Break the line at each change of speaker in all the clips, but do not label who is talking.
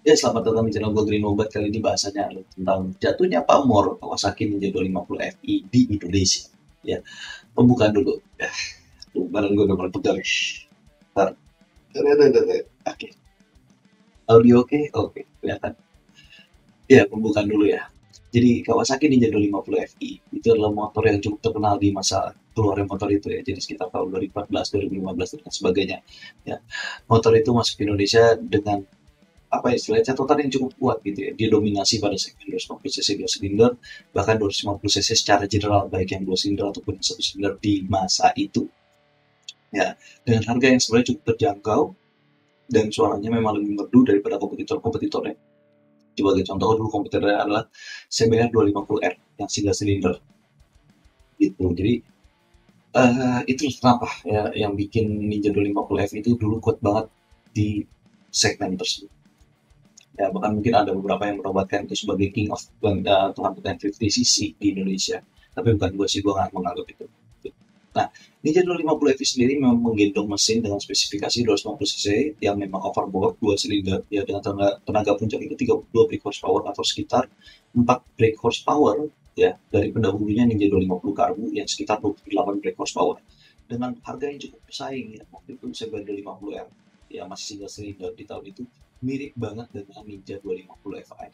Ya, selamat datang di channel gue Green Obat. Kali ini bahasanya adalah tentang jatuhnya pamor Kawasaki Ninja 250 Fi di Indonesia. Ya, pembukaan dulu. Ya, tuh, badan gue udah mulai pegal. Ntar. Oke. Audio oke? Oke, kelihatan. Ya, pembukaan dulu ya. Jadi Kawasaki Ninja 250 Fi itu adalah motor yang cukup terkenal di masa keluarnya motor itu ya. Jadi sekitar tahun 2014, 2015 dan sebagainya. Ya, motor itu masuk ke Indonesia dengan apa ya istilahnya catatan yang cukup kuat gitu ya. Dia dominasi pada segmen 250 cc 2 silinder, bahkan 250 cc secara general baik yang 2 silinder ataupun yang 1 silinder di masa itu. Ya, dengan harga yang sebenarnya cukup terjangkau dan suaranya memang lebih merdu daripada kompetitor-kompetitornya. Sebagai contoh dulu kompetitornya adalah CBR 250R yang single silinder gitu. Jadi itu kenapa ya yang bikin Ninja 250F itu dulu kuat banget di segmen tersebut. Ya, bahkan mungkin ada beberapa yang menobatkan itu sebagai King of 250cc di Indonesia. Tapi bukan gue sih, gue nggak menganggap itu. Nah, Ninja 250 EV sendiri memang menggendong mesin dengan spesifikasi 250cc yang memang overboard 2 silinder ya dengan tenaga puncak itu 32 brake horsepower atau sekitar 4 brake horsepower ya dari pendahulunya Ninja 250 Karbu yang sekitar 28 brake horsepower dengan harga yang cukup bersaing ya waktu itu CBR 250R ya masih single silinder di tahun itu mirip banget dengan Ninja 250 Fi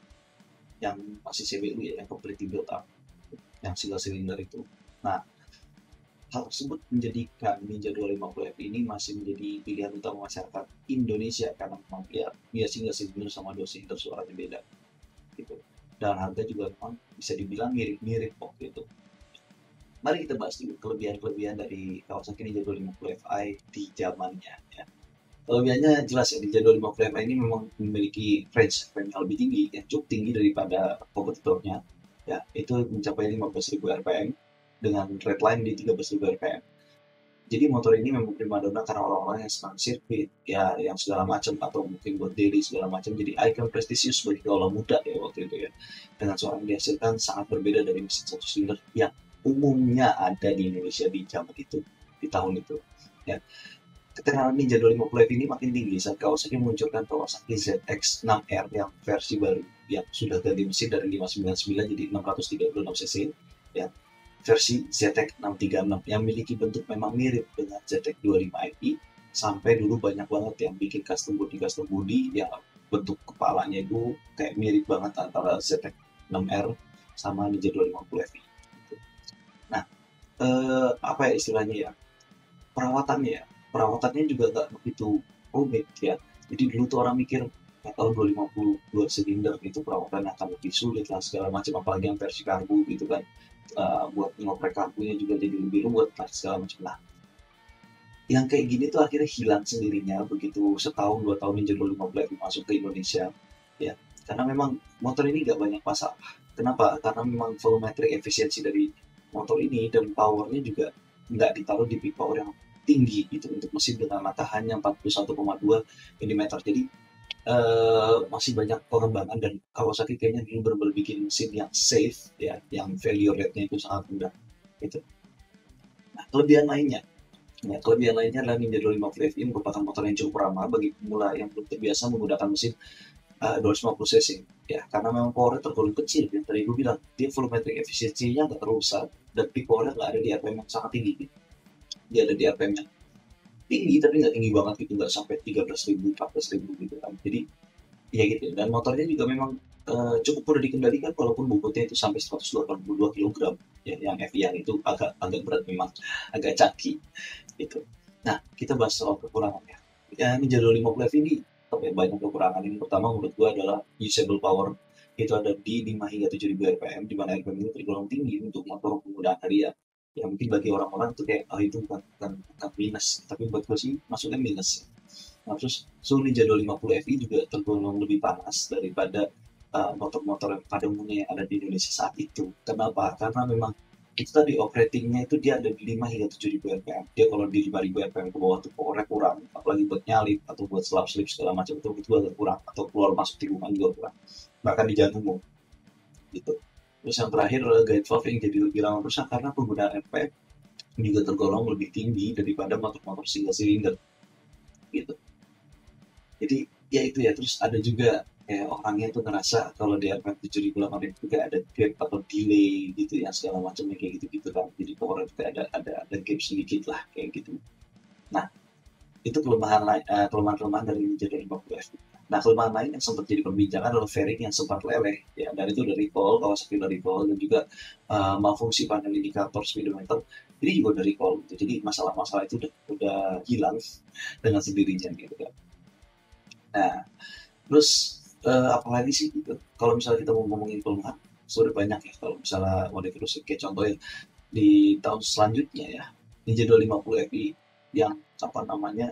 yang masih CBU ya yang completely built up yang single silinder itu. Nah, hal tersebut menjadikan Ninja 250 F ini masih menjadi pilihan utama masyarakat Indonesia karena memang dia single silinder sama dua silinder suaranya beda gitu. Dan harga juga memang bisa dibilang mirip-mirip waktu itu. Mari kita bahas dulu kelebihan-kelebihan dari Kawasaki Ninja 250 Fi di zamannya ya. Kelebihannya jelas ya, Ninja 250 Fi ini memang memiliki range yang lebih tinggi, yang cukup tinggi daripada kompetitornya. Ya, itu mencapai 15.000 rpm dengan redline di 13.000 rpm. Jadi motor ini memang primadona karena orang-orang yang senang sirkuit, ya yang segala macam atau mungkin buat daily segala macam. Jadi icon prestisius bagi kaula muda ya waktu itu ya. Dengan suara yang dihasilkan sangat berbeda dari mesin satu silinder yang umumnya ada di Indonesia di zaman itu, di tahun itu. Ya, keterangan Ninja 250 F ini makin tinggi saat Kawasaki meluncurkan Kawasaki ZX-6R yang versi baru yang sudah ganti mesin dari 599 jadi 636 cc ya versi ZX636 yang memiliki bentuk memang mirip dengan ZX25i sampai dulu banyak banget yang bikin custom body yang bentuk kepalanya itu kayak mirip banget antara ZX6R sama Ninja 250 F. Nah, apa ya istilahnya ya perawatannya ya perawatannya juga nggak begitu rumit ya. Jadi dulu tuh orang mikir ya, tahun 252 silinder itu perawatan akan lebih sulit lah segala macam apalagi yang versi karbu gitu kan. Buat ngoprek karbunya juga jadi lebih ruwet lah segala macam lah. Yang kayak gini tuh akhirnya hilang sendirinya begitu setahun 2 tahun Ninja 250 masuk ke Indonesia ya. Karena memang motor ini nggak banyak masalah. Kenapa? Karena memang volumetric efisiensi dari motor ini dan powernya juga nggak ditaruh di peak power yang tinggi gitu untuk mesin dengan mata hanya 41,2 mm. Jadi masih banyak pengembangan dan Kawasaki kayaknya dulu benar-benar bikin mesin yang safe ya, yang failure rate-nya itu sangat rendah gitu. Nah, kelebihan lainnya adalah Ninja 250 Fi merupakan motor yang cukup ramah bagi pemula yang belum terbiasa menggunakan mesin 250 cc ya karena memang powernya tergolong kecil yang tadi gue bilang dia volumetric efisiensinya nggak terlalu besar dan peak powernya nggak ada di RPM yang sangat tinggi gitu. Dia ada di RPM yang tinggi tapi nggak tinggi banget gitu nggak sampai 13.000 14.000 gitu kan jadi ya gitu dan motornya juga memang cukup mudah dikendalikan walaupun bobotnya itu sampai 182 kg ya yang FIA itu agak agak berat memang agak caki gitu. Nah kita bahas soal kekurangannya ya Ninja 250 ini tapi banyak kekurangan. Yang pertama menurut gua adalah usable power itu ada di 5 hingga 7.000 rpm di mana rpm itu tergolong tinggi untuk motor penggunaan harian ya mungkin bagi orang-orang tuh kayak oh itu bukan minus tapi buat gue sih masuknya minus. Nah, terus suhu Ninja 250 Fi juga tergolong lebih panas daripada motor-motor pada umumnya yang ada di Indonesia saat itu. Kenapa? Karena memang itu tadi operatingnya itu dia ada di 5 hingga 7.000 rpm. Dia kalau di 5.000 rpm ke bawah tuh powernya kurang, apalagi buat nyalip atau buat slap slip segala macam itu agak kurang atau keluar masuk tikungan juga kurang. Bahkan di jantung gitu. Terus yang terakhir adalah guide valve yang jadi lebih lama rusak karena penggunaan RPM juga tergolong lebih tinggi daripada motor-motor single silinder gitu. Jadi ya itu ya, terus ada juga kayak orangnya tuh ngerasa kalau di RPM 7.800 itu kayak ada gap atau delay gitu ya, segala macamnya kayak gitu-gitu kan. Jadi powernya tuh kayak ada gap sedikit lah kayak gitu. Nah, itu kelemahan-kelemahan dari Ninja 250 FE. Nah, kelemahan lain yang sempat jadi perbincangan adalah fairing yang sempat leleh, ya, dan itu dari recall, Kawasaki udah recall, dan juga malfungsi panel indikator speedometer, ini juga udah recall, gitu. Jadi masalah-masalah itu udah hilang dengan sendirinya gitu kan. Nah, terus apalagi sih gitu, kalau misalnya kita mau ngomongin kelemahan, sudah banyak ya, kalau misalnya mau terus kayak contohnya di tahun selanjutnya ya, Ninja 250 FI yang apa namanya,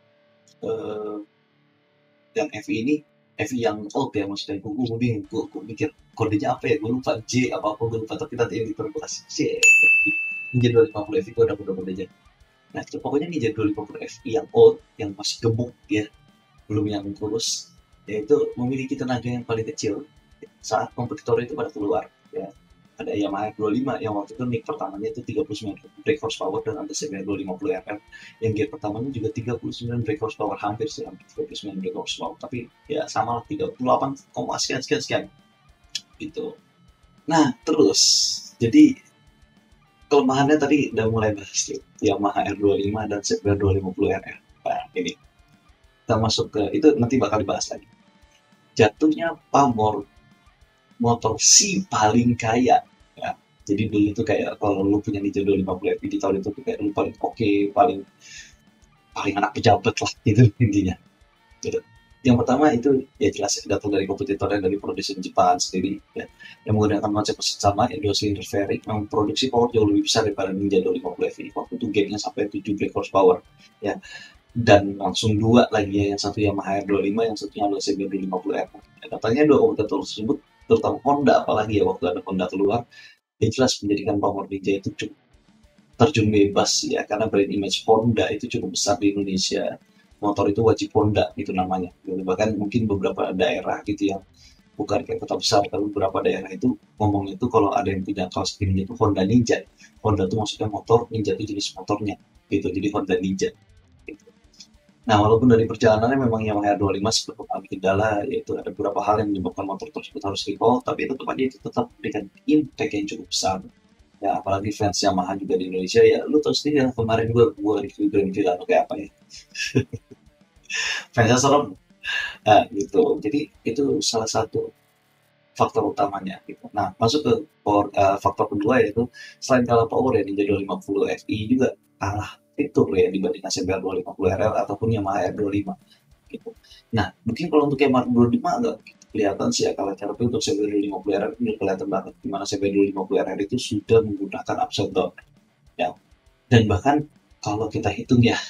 eh, yang FI ini FI yang old ya, maksudnya gue bingung, gue mikir kodenya apa ya, gue lupa, J apa apa gue lupa, tapi nanti editor gue kasih J. Ninja 250 FI gue udah aja. Nah itu pokoknya Ninja 250 FI yang old, yang masih gemuk ya, belum yang kurus, yaitu memiliki tenaga yang paling kecil saat kompetitor itu pada keluar ya. Ada Yamaha F25 yang waktu itu nick pertamanya itu 39 brake horsepower dan ada CBR 250 RR yang gear pertamanya juga 39 brake horsepower, hampir sih, hampir 39 brake horsepower, tapi ya sama lah 38, sekian sekian sekian gitu. Nah terus, jadi kelemahannya tadi udah mulai bahas tuh, Yamaha R25 dan CBR 250 RR. Nah ini kita masuk ke itu, nanti bakal dibahas lagi. Jatuhnya pamor motor si paling kaya ya. Jadi dulu itu kayak kalau lu punya Ninja 250 FI di tahun itu tuh kayak lu paling oke, paling paling anak pejabat lah gitu intinya gitu. Yang pertama itu ya jelas datang dari kompetitornya, dari produsen Jepang sendiri ya, yang menggunakan konsep sama ya, dua silinder fairing yang memproduksi power jauh lebih besar daripada Ninja 250 FI. Waktu itu gamenya sampai 7 brake horsepower ya, dan langsung dua lagi ya, yang satu Yamaha R25, yang satunya adalah CB 250 R. Ya, katanya dua kompetitor tersebut, terutama Honda apalagi ya, waktu ada Honda keluar, ya jelas menjadikan Power Ninja itu cukup terjun bebas ya, karena brand image Honda itu cukup besar di Indonesia. Motor itu wajib Honda gitu namanya. Bahkan mungkin beberapa daerah gitu yang bukan kayak kota besar, tapi beberapa daerah itu ngomongnya itu kalau ada yang punya kaos Ninja itu Honda Ninja. Honda itu maksudnya motor, Ninja itu jenis motornya gitu. Jadi Honda Ninja. Gitu. Nah, walaupun dari perjalanannya memang Yamaha R25 sempat mengalami kendala, yaitu ada beberapa hal yang menyebabkan motor tersebut harus recall, tapi tetap aja itu tetap dengan impact yang cukup besar. Ya, apalagi fans Yamaha juga di Indonesia, ya lu tau sendiri lah, kemarin gue review Grand Vilano kayak apa ya. Fansnya serem. Nah, gitu. Jadi itu salah satu faktor utamanya gitu. Nah, masuk ke faktor kedua, yaitu selain kalah power ya, Ninja 250 FI juga kalah fitur ya dibanding CBR 250 RL ataupun Yamaha R25 gitu. Nah, mungkin kalau untuk Yamaha R25 agak kelihatan sih ya, kalau tapi untuk CBR 250 RR ini kelihatan banget dimana CBR 250 RR itu sudah menggunakan upside down ya. Dan bahkan kalau kita hitung ya,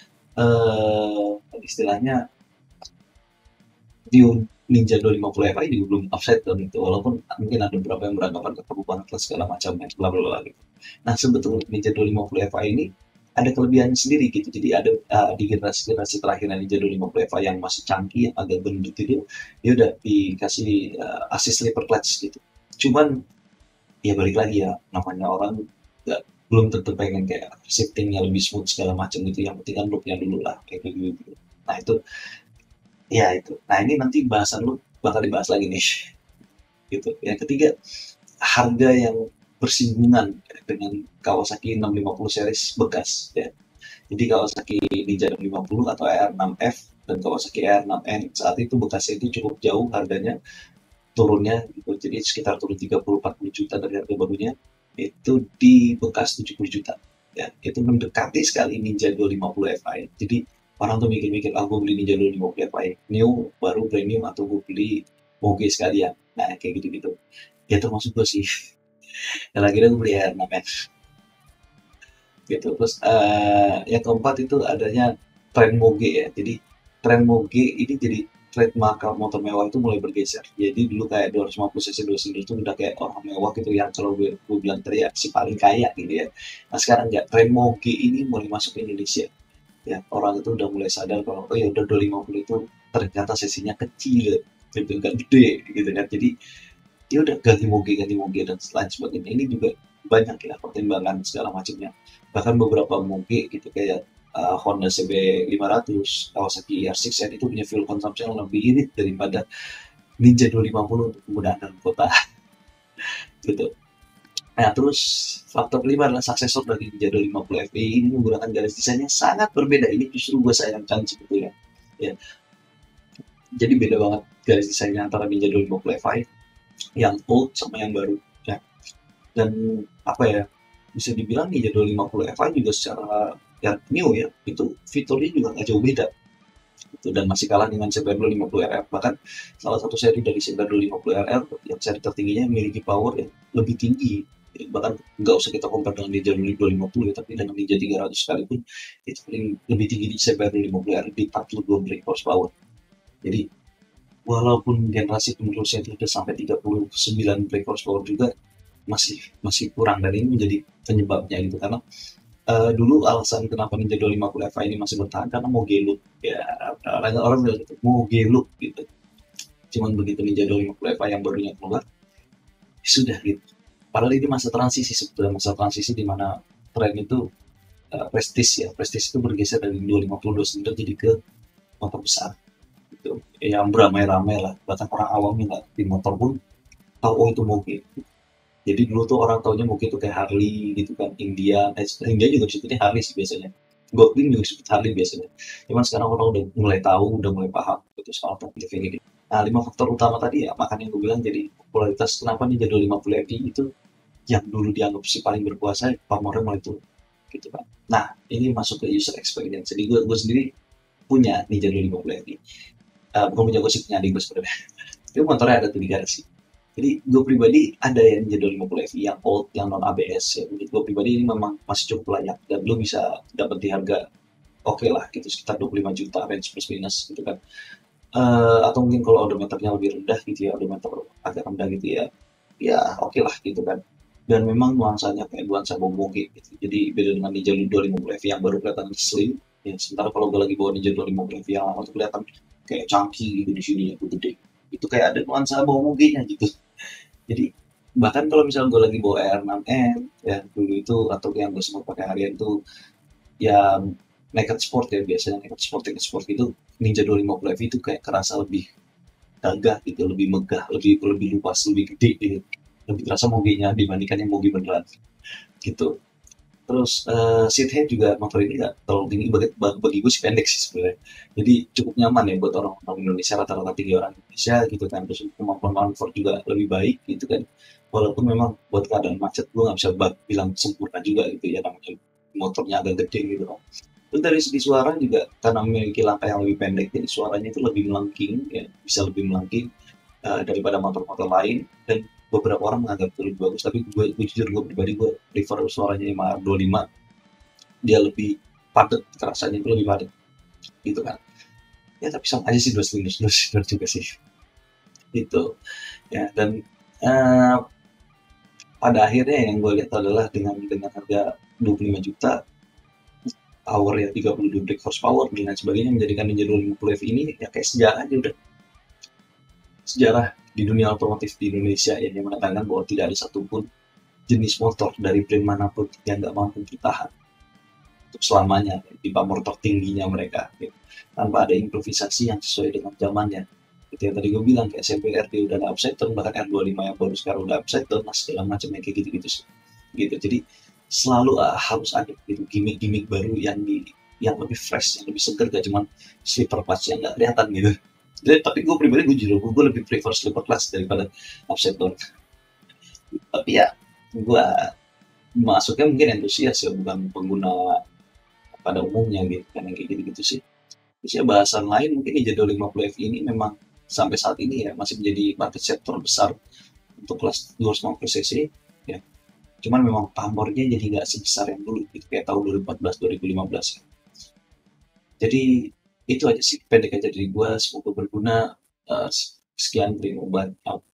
istilahnya di Ninja 250 Fi juga belum upside down itu, walaupun mungkin ada beberapa yang beranggapan keperlu banget lah segala macamnya, bla bla bla gitu. Nah, sebetulnya Ninja 250 Fi ini ada kelebihan sendiri gitu. Jadi ada di generasi terakhir Ninja 250 Fi yang masih canggih, yang agak gendut itu, dia udah dikasih assist slipper clutch gitu. Cuman ya balik lagi ya, namanya orang nggak, belum tentu pengen kayak shiftingnya lebih smooth segala macam gitu, yang penting kan looknya dulu lah kayak gitu. Nah itu, ya itu. Nah ini nanti bahasan lu bakal dibahas lagi nih. Gitu. Yang ketiga, harga yang bersinggungan dengan Kawasaki 650 series bekas ya. Jadi Kawasaki Ninja 650 atau R6F dan Kawasaki R6N saat itu bekasnya itu cukup jauh harganya turunnya gitu. Jadi sekitar turun 30-40 juta dari harga barunya, itu di bekas 70 juta. Ya, itu mendekati sekali Ninja 250 Fi. Jadi orang tuh mikir-mikir, ah gue beli Ninja 250 Fi new, baru premium, atau gue beli moge sekalian. Nah, kayak gitu-gitu. Ya termasuk gue sih. Dan akhirnya gue beli R6F. Gitu. Terus yang keempat itu adanya tren moge ya. Jadi tren moge ini jadi trademark motor mewah itu mulai bergeser. Jadi dulu kayak 250 cc 2 silinder itu udah kayak orang mewah gitu, yang kalau gue bilang tadi ya, si paling kaya gitu ya. Nah sekarang enggak, tren moge ini mulai masuk ke Indonesia. Ya, orang itu udah mulai sadar kalau oh ya udah 250 itu ternyata sesinya kecil gitu, enggak gede gitu kan. Jadi ya udah ganti moge dan lain sebagainya. Ini juga banyak ya pertimbangan segala macamnya. Bahkan beberapa moge gitu kayak Honda CB500, Kawasaki R6N itu punya fuel consumption yang lebih irit daripada Ninja 250 untuk penggunaan dalam kota gitu. Nah, terus faktor kelima adalah suksesor dari Ninja 250 FE ini menggunakan garis desain yang sangat berbeda. Ini justru gue sayangkan sebetulnya. Ya, jadi beda banget garis desainnya antara Ninja 250 FI yang old sama yang baru. Ya. Dan apa ya, bisa dibilang Ninja 250 FI juga secara ya new ya, itu fiturnya juga nggak jauh beda. Gitu. Dan masih kalah dengan CBR 250 RR. Bahkan salah satu seri dari CBR 250 RR yang seri tertingginya memiliki power yang lebih tinggi. Jadi bahkan nggak usah kita compare dengan Ninja 250 ya, tapi dengan Ninja 300 sekalipun itu paling lebih tinggi di CBR 250 RR di 42 brake horsepower. Jadi walaupun generasi penerusnya itu sudah sampai 39 brake horsepower juga masih masih kurang, dan ini menjadi penyebabnya gitu. Karena dulu alasan kenapa Ninja 250 FI ini masih bertahan karena mau geluk ya, orang bilang gitu, mau geluk gitu. Cuman begitu Ninja 250 FI yang barunya keluar, sudah gitu. Padahal ini masa transisi, sebetulnya masa transisi di mana tren itu prestis ya, prestis itu bergeser dari 250 silinder jadi ke motor besar gitu, yang beramai-ramai lah, bahkan orang awam yang nggak di motor pun tahu oh itu moge. Jadi dulu tuh orang taunya mungkin itu kayak Harley gitu kan, India juga disebutnya Harley sih biasanya. Goldwing juga disebut Harley biasanya. Cuman sekarang orang udah mulai tahu, udah mulai paham gitu soal otomotif ini. Nah, 5 faktor utama tadi ya, makanya gue bilang jadi popularitas kenapa nih Jadwal 50 Epi itu yang dulu dianggap si paling berkuasa, pamornya mulai turun gitu kan. Nah, ini masuk ke user experience. Jadi gue sendiri punya nih Jadwal 50 Epi. Bukan punya gue sih, punya adik gue sebenarnya. Itu motornya ada tuh di garasi. Jadi gue pribadi ada yang jadwal 50 FI yang old, yang non ABS ya. Menurut gue pribadi ini memang masih cukup layak dan lo bisa dapat di harga oke lah gitu, sekitar 25 juta range plus minus gitu kan. Atau mungkin kalau odometernya lebih rendah gitu ya, odometer agak rendah gitu ya, ya oke lah gitu kan. Dan memang nuansanya kayak nuansa Momoge gitu. Jadi beda dengan Ninja 250 FI yang baru kelihatan slim. Ya, sementara kalau gue lagi bawa Ninja 250 FI yang lama tuh kelihatan kayak chunky gitu di sini ya, gede. Itu kayak ada nuansa Momoge-nya gitu. Jadi bahkan kalau misalnya gue lagi bawa R6M ya dulu itu, atau yang gue sempat pakai harian tuh ya naked sport ya, biasanya naked sport itu Ninja 250 F itu kayak kerasa lebih gagah gitu, lebih megah, lebih luas, lebih gede gitu. Lebih terasa moginya dibandingkan yang mogi beneran gitu. Terus seat height juga motor ini nggak terlalu tinggi, bagi gue sih pendek sih sebenarnya. Jadi cukup nyaman ya buat orang Indonesia, rata-rata tinggi orang Indonesia gitu kan. Terus kemampuan manuver juga lebih baik gitu kan. Walaupun memang buat keadaan macet gue nggak bisa bilang sempurna juga gitu ya, namanya motornya agak gede gitu kan. Terus dari segi suara juga karena memiliki langkah yang lebih pendek, jadi suaranya itu lebih melengking ya, bisa lebih melengking daripada motor-motor lain. Dan beberapa orang menganggap itu lebih bagus, tapi gue jujur, gue pribadi gue prefer suaranya 525. Dia lebih padat, kerasanya itu lebih padat gitu kan. Ya tapi sama aja sih, dua silinder juga sih gitu ya. Dan uh, pada akhirnya yang gue lihat adalah dengan harga 25 juta, power ya 32 brake horsepower dan lain sebagainya, menjadikan Ninja 250 F ini ya kayak sejarah aja udah. Sejarah di dunia otomotif di Indonesia ya, yang mengatakan bahwa tidak ada satupun jenis motor dari brand manapun yang nggak mampu bertahan untuk selamanya di pamor tertingginya mereka gitu. Tanpa ada improvisasi yang sesuai dengan zamannya. Itu yang tadi gue bilang, kayak CBR dia udah ada upside down, bahkan R25 yang baru sekarang udah upside down, segala macam kayak gitu-gitu sih. Gitu. Jadi selalu harus ada gitu gimmick-gimmick baru yang lebih fresh, yang lebih segar, gak cuma sleeper class yang nggak kelihatan gitu. Jadi, tapi gue pribadi gue lebih prefer sleeper class daripada upside down. Tapi ya gue masuknya mungkin entusias ya, bukan pengguna pada umumnya gitu kan, yang kayak gitu-gitu sih. Terus ya bahasan lain mungkin di Jadwal 50 F ini memang sampai saat ini ya masih menjadi market share terbesar untuk kelas 250 cc ya. Cuman memang pamornya jadi nggak sebesar yang dulu gitu, kayak tahun 2014 2015 ya. Jadi itu aja sih pendek aja dari gua, semoga berguna. Sekian, terima kasih.